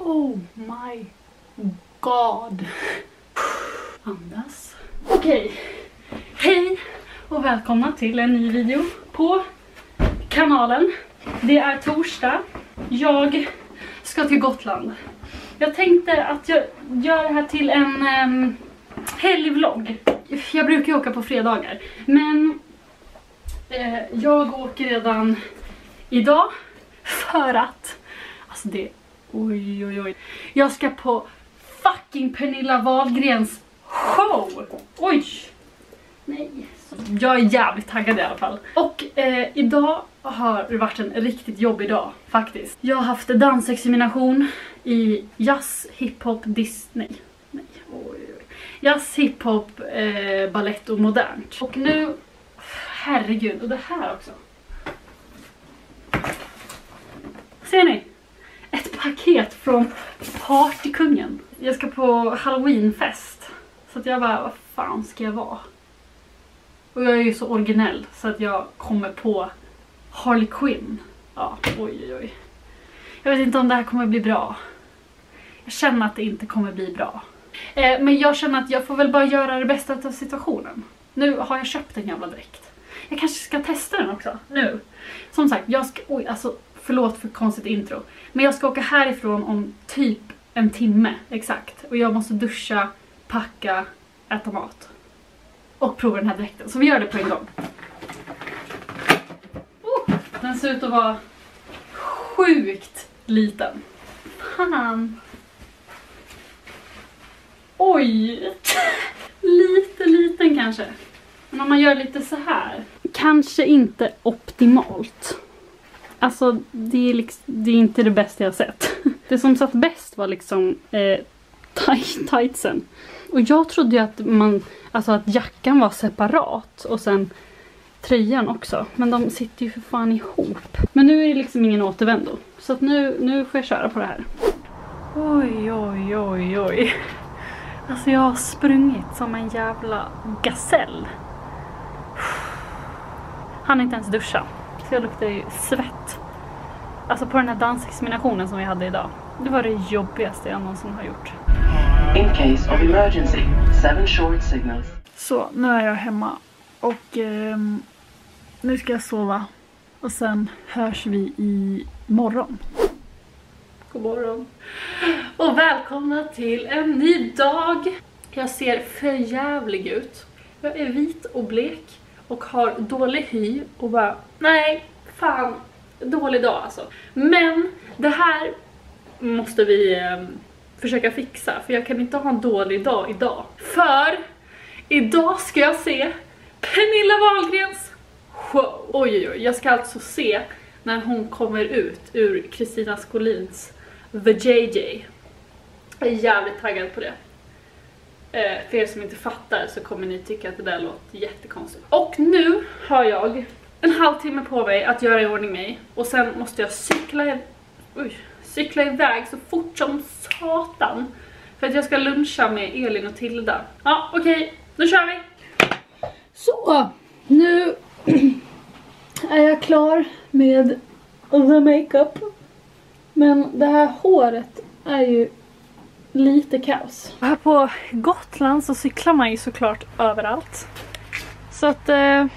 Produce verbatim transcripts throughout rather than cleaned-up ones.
Oh my god. Andas. Okej. Hej och välkomna till en ny video på kanalen. Det är torsdag. Jag ska till Gotland. Jag tänkte att jag gör det här till en um, helgvlogg. Jag brukar åka på fredagar. Men eh, jag åker redan idag för att... Alltså det... Oj, oj, oj. Jag ska på fucking Pernilla Wahlgrens show. Oj. Nej. Jag är jävligt taggad i alla fall. Och eh, idag har det varit en riktigt jobbig dag faktiskt. Jag har haft dansexamination i jazz, hiphop, Disney. Nej. Oj, oj. Jazz, hiphop, eh, ballett och modernt. Och nu, herregud, och det här också. Ser ni? Ett paket från Partykungen. Jag ska på Halloweenfest. Så att jag bara, vad fan ska jag vara? Och jag är ju så originell så att jag kommer på Harley Quinn. Ja, oj oj oj. Jag vet inte om det här kommer bli bra. Jag känner att det inte kommer bli bra. Eh, men jag känner att jag får väl bara göra det bästa av situationen. Nu har jag köpt en jävla dräkt. Jag kanske ska testa den också, nu. Som sagt, jag ska... Oj, alltså... Förlåt för konstigt intro. Men jag ska åka härifrån om typ en timme. Exakt. Och jag måste duscha, packa, äta mat. Och prova den här dräkten. Så vi gör det på en gång. Oh, den ser ut att vara sjukt liten. Fan. Oj. Lite liten kanske. Men om man gör lite så här. Kanske inte optimalt. Alltså det är, liksom, det är inte det bästa jag har sett. Det som satt bäst var liksom eh, tightsen. Och jag trodde ju att man, alltså att jackan var separat och sen tröjan också. Men de sitter ju för fan ihop. Men nu är det liksom ingen återvändo. Så att nu, nu får jag köra på det här. Oj oj oj oj. Alltså jag har sprungit som en jävla gasell. Han inte ens duscha. Så jag luktar ju svett. Alltså på den här dansexaminationen som vi hade idag. Det var det jobbigaste jag någonsin har gjort. In case of emergency, seven short signals. Så, nu är jag hemma. Och eh, nu ska jag sova. Och sen hörs vi i morgon. God morgon. Och välkomna till en ny dag. Jag ser för jävlig ut. Jag är vit och blek. Och har dålig hy och bara, nej, fan, dålig dag alltså. Men det här måste vi eh, försöka fixa. För jag kan inte ha en dålig dag idag. För idag ska jag se Pernilla Wahlgrens show. Oj, oj, oj. Jag ska alltså se när hon kommer ut ur Kristina Skolins The J J. Jag är jävligt taggad på det. För er som inte fattar så kommer ni tycka att det där låter jättekonstigt. Och nu har jag en halvtimme på mig att göra i ordning mig. Och sen måste jag cykla, oj, cykla iväg så fort som satan. För att jag ska luncha med Elin och Tilda. Ja, okej. Okay, nu kör vi! Så, nu är jag klar med the makeup. Men det här håret är ju... lite kaos. Här på Gotland så cyklar man ju såklart överallt. Så att eh,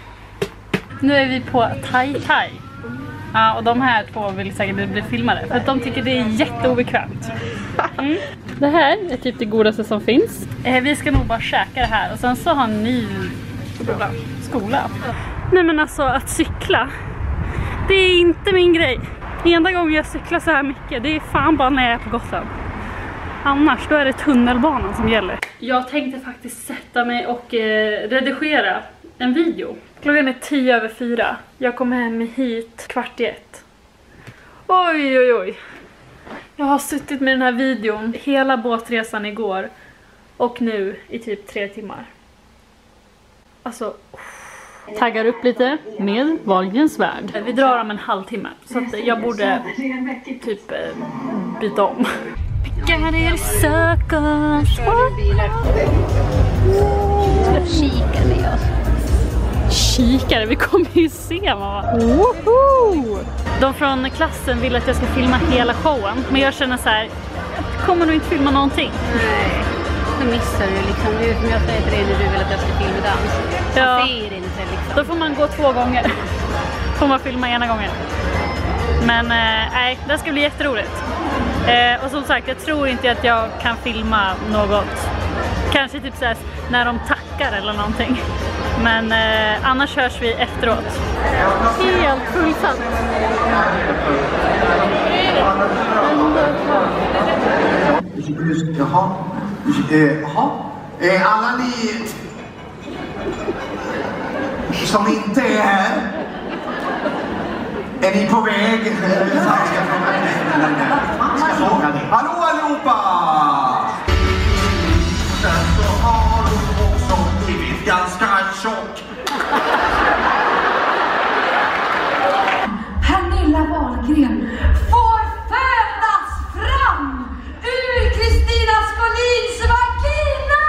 nu är vi på Tai Tai. Ja, och de här två vill säkert bli filmade. För att de tycker det är jätteobekvämt. Mm. Det här är typ det godaste som finns. Eh, vi ska nog bara käka det här. Och sen så har ni skola. skola. Nej men alltså att cykla. Det är inte min grej. Enda gången jag cyklar så här mycket. Det är fan bara när jag är på Gotland. Annars då är det tunnelbanan som gäller. Jag tänkte faktiskt sätta mig och eh, redigera en video. Klockan är tio över fyra. Jag kom hem hit kvart i ett. Oj oj oj. Jag har suttit med den här videon hela båtresan igår. Och nu i typ tre timmar. Alltså... Taggar upp lite med Wahlgrens värld. Vi drar om en halvtimme. Så att jag borde typ eh, byta om. Got it circles. Kikar med oss. Kikare, vi kommer ju se mamma. Woho! De från klassen vill att jag ska filma hela showen. Men jag känner så här, kommer nog inte filma någonting. Nej, då missar du liksom. Det är som jag säger till dig när du vill att jag ska filma dans. Jag Ja. ser inte liksom. Då får man gå två gånger. Får man filma ena gången. Men eh, nej, det ska bli jätteroligt. Eh, och som sagt, jag tror inte att jag kan filma något. Kanske typ såhär när de tackar eller någonting. Men eh, annars hörs vi efteråt. Helt fullsatt. Jaha. Eh, Jaha. Eh, alla ni som inte är här, är ni på väg? Hallå allihopa! Sen så har hon också blivit ganska tjock. Pernilla Wahlgren får födas fram ur Kristina Skolins vagina!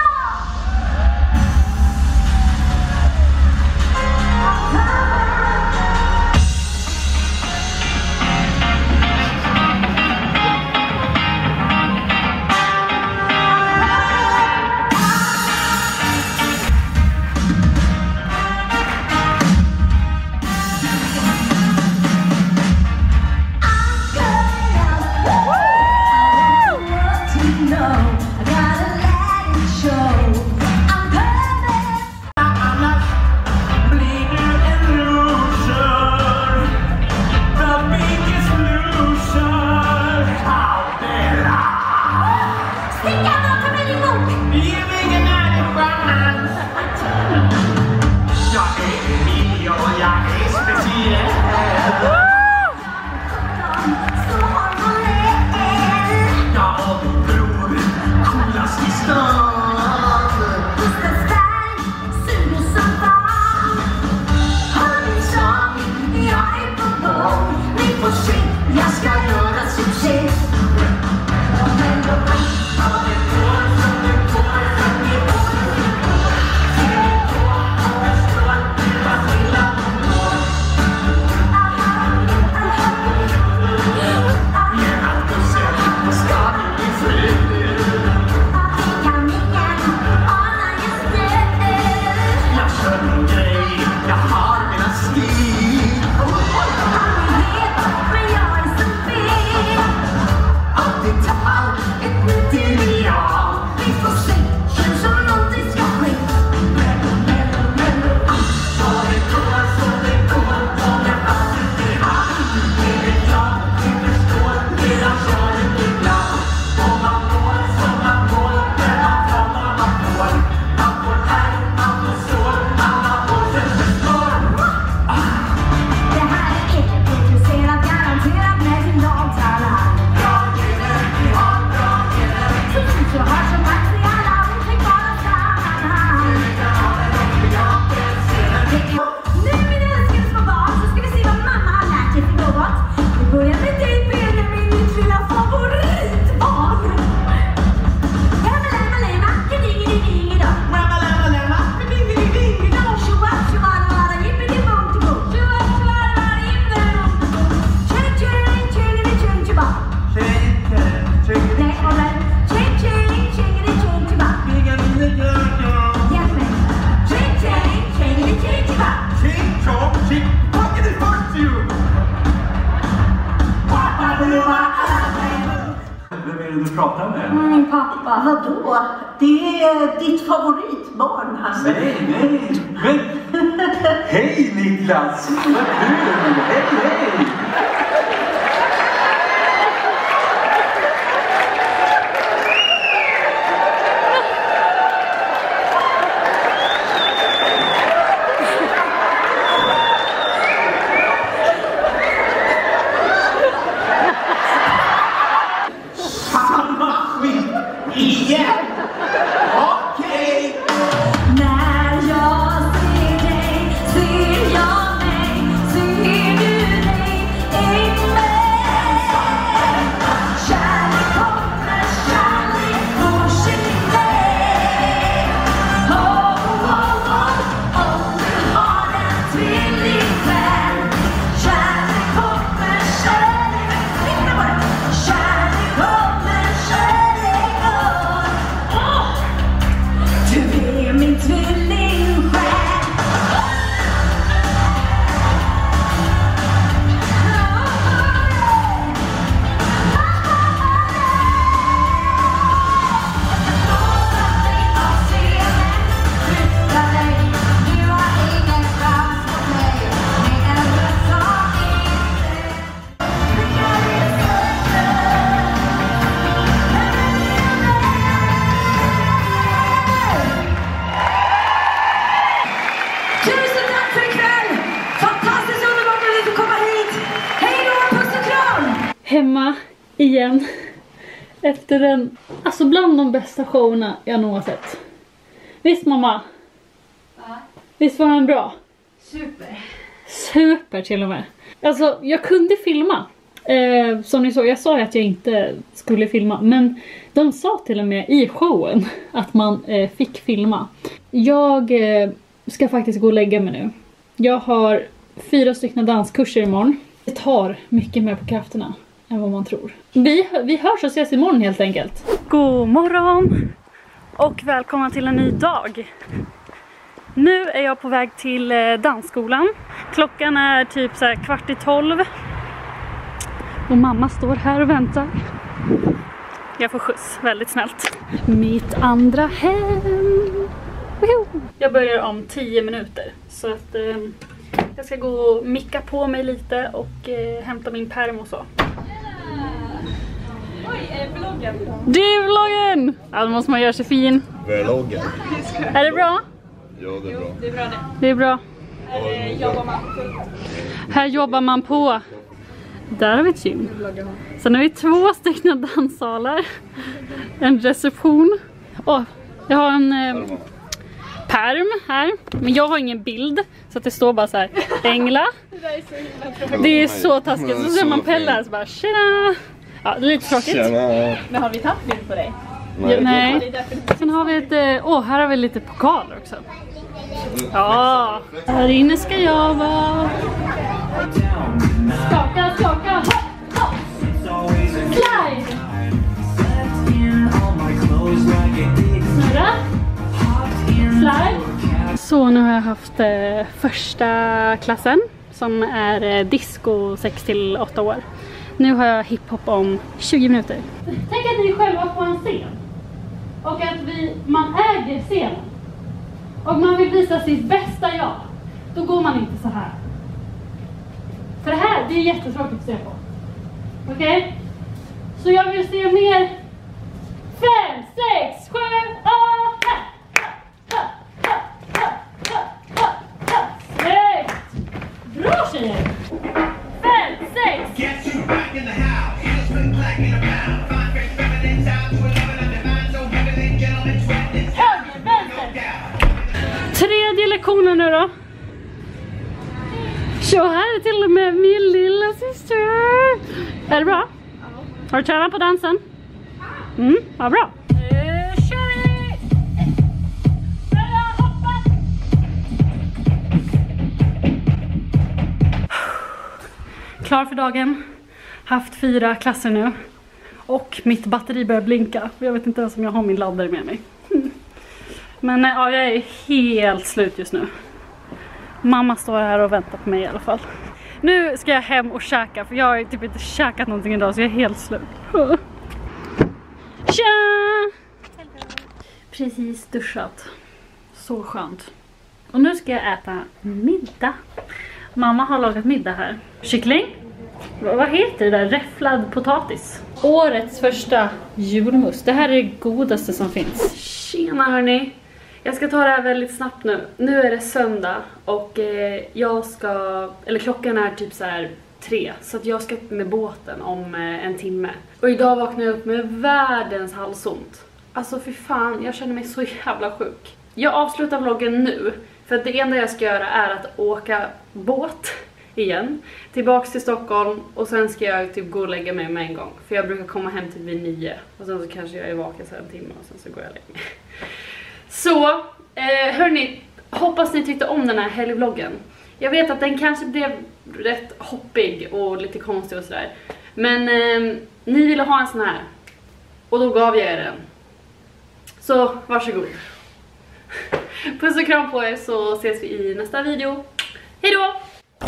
Prata med? Nej pappa, vadå? Det är ditt favoritbarn här. Nej, nej. Men hej Niklas! Vad kul! Hej, hej! När jag ser dig, ser jag mig, ser du dig? igen. Efter den, alltså bland de bästa showerna jag nog har sett. Visst mamma? Ja. Visst var den bra? Super. Super till och med. Alltså jag kunde filma. Eh, som ni såg, jag sa att jag inte skulle filma. Men de sa till och med i showen att man eh, fick filma. Jag eh, ska faktiskt gå och lägga mig nu. Jag har fyra stycken danskurser imorgon. Det tar mycket mer på krafterna än vad man tror. Vi, vi hörs och ses imorgon helt enkelt. God morgon och välkomna till en ny dag. Nu är jag på väg till dansskolan. Klockan är typ så här kvart i tolv. Och mamma står här och väntar. Jag får skjuts, väldigt snällt. Mitt andra hem. Jag börjar om tio minuter. Så att eh, jag ska gå och micka på mig lite och eh, hämta min perm och så. Oj, är det vloggen? Det är vloggen! Ja, då måste man göra sig fin. Vloggen. Är det bra? Ja, det är bra. Det är bra det. Det är bra. Här jobbar man på. Här jobbar man på. Där har vi ett gym. Sen har vi två stycken danssalar. En reception. Åh, jag har en eh, perm här. Men jag har ingen bild. Så att det står bara så här. Ängla. Det är så taskigt. Så ser man Pelle här så bara tjena. Ja, det är lite tråkigt. Tjena. Men har vi tagit bild på dig? Nej. Nej. Sen har vi ett... Åh, oh, här har vi lite pokaler också. Ja, här inne ska jag vara. Skaka, skaka, hopp, hopp. Slide. Snurra. Slide. Så nu har jag haft eh, första klassen som är eh, disco sex till åtta år. Nu har jag hiphop om tjugo minuter. Tänk att ni själva på en scen. Och att vi, man äger scenen. Och man vill visa sitt bästa jag. Då går man inte så här. För det här, det är jättetråkigt att se på. Okej? Okay? Så jag vill se mer. Fem, sex, sju, åtta. Snyggt! Bra tjejer! Fem, sex. Höger, vänster. Tredje lektionen nu då. Så här är till och med min lilla syster. Är det bra? Har du tränat på dansen? Mm, vad bra. Nu kör vi! Börja hoppa! Klar för dagen. Haft fyra klasser nu. Och mitt batteri börjar blinka. Jag vet inte ens om jag har min laddare med mig. Men ja, jag är helt slut just nu. Mamma står här och väntar på mig i alla fall. Nu ska jag hem och käka. För jag har typ inte käkat någonting idag så jag är helt slut. Tja! Precis duschat. Så skönt. Och nu ska jag äta middag. Mamma har lagat middag här. Kyckling. Vad heter det där? Räfflad potatis. Årets första julmust. Det här är det godaste som finns. Tjena hörni. Jag ska ta det här väldigt snabbt nu. Nu är det söndag och eh, jag ska, eller klockan är typ så här tre. Så att jag ska upp med båten om eh, en timme. Och idag vaknade jag upp med världens halsont. Alltså för fan, jag känner mig så jävla sjuk. Jag avslutar vloggen nu. För att det enda jag ska göra är att åka båt igen. Tillbaks till Stockholm och sen ska jag typ gå och lägga mig med en gång. För jag brukar komma hem typ vid nio. Och sen så kanske jag är vaken så en timme och sen så går jag och lägger mig. Så, eh, hörni, hoppas ni tyckte om den här helgvloggen. Jag vet att den kanske blev rätt hoppig och lite konstig och sådär. Men eh, ni ville ha en sån här. Och då gav jag er den. Så, varsågod. Puss och kram på er så ses vi i nästa video. Hej då!